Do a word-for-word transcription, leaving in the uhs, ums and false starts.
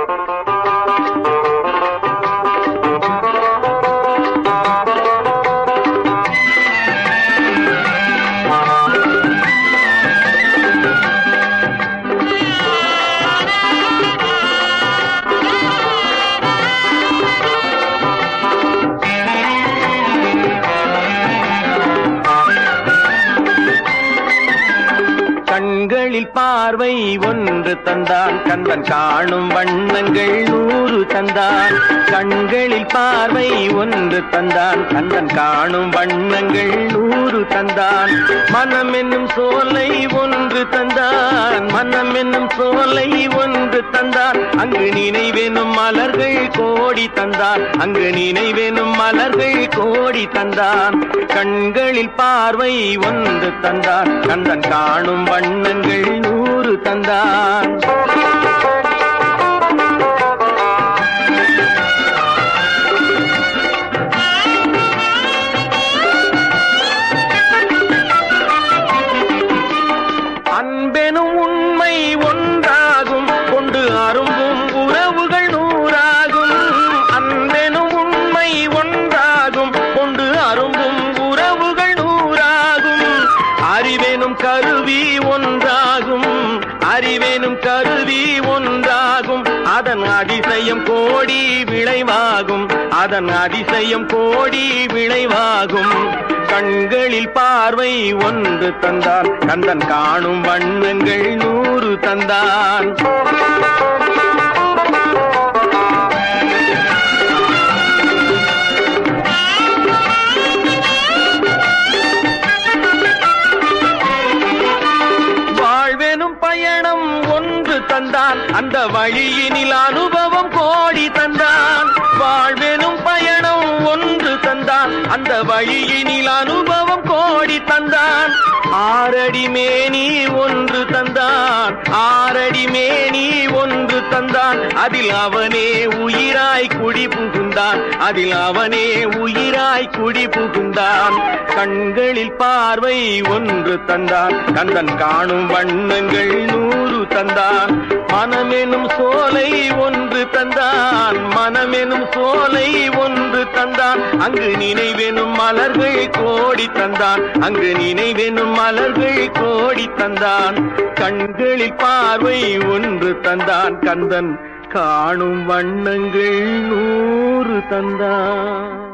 கண்களில் பார்வை ஒன்று தந்தான் கந்தன் காணும் வண்ணங்கள் நூறு தந்தான். கண்களில் பார்வை ஒன்று தந்தான் கந்தன் காணும் வண்ணங்கள் நூறு தந்தான். மனம் என்னும் சோலை ஒன்று தந்தான் மனம் என்னும் சோலை ஒன்று தந்தான். அங்கு நினைவெனும் மலர்கள் கோடி தந்தான் அங்கு நினைவெனும் மலர்கள் கோடி தந்தான். கண்களில் பார்வை ஒன்று தந்தான் கந்தன் காணும் வண்ணங்கள் நூறு தந்தான். அன்பெனும் உண்மை ஒன்றாகும் கொண்டு அரும்பும் உறவுகள் நூறாகும். அன்பெனும் உண்மை ஒன்றாகும் கொண்டு அரும்பும் உறவுகள் நூறாகும். அறிவெனும் கருவி ஒன்றாகும் அறிவெனும் கருவி ஒன்றாகும். அதன் அதிசயம் கோடி விளைவாகும் அதன் அதிசயம் கோடி விளைவாகும். கண்களில் பார்வை ஒன்று தந்தான் கந்தன் காணும் வண்ணங்கள் நூறு தந்தான். வாழ்வெனும் பயணம் ஒன்று தந்தான் அந்த வழியினில் அனுபவம் கோடி தந்தான். வாழ்வெனும் பயணம் ஒன்று தந்தான் அந்த வழியினில் அனுபவம் கோடி தந்தான். ஆரடி மேனி ஒன்று தந்தான் ஆரடி மேனி ஒன்று தந்தான். அதில் அவனே உயிராய் குடி புகுந்தான் அதில் அவனே உயிராய் குடி புகுந்தான். கண்களில் பார்வை ஒன்று தந்தான் கந்தன் காணும் வண்ணங்கள் நூறு தந்தான். மனமெனும் சோலை ஒன்று தந்தான் மனமெனும் சோலை ஒன்று தந்தான். அங்கு நினைவெனும் மலர்கள் கோடி தந்தான் அங்கு நினைவெனும் மலர்கள் கோடி தந்தான். கண்களில் பார்வை ஒன்று தந்தான் கந்தன் காணும் வண்ணங்கள் நூறு தந்தான்.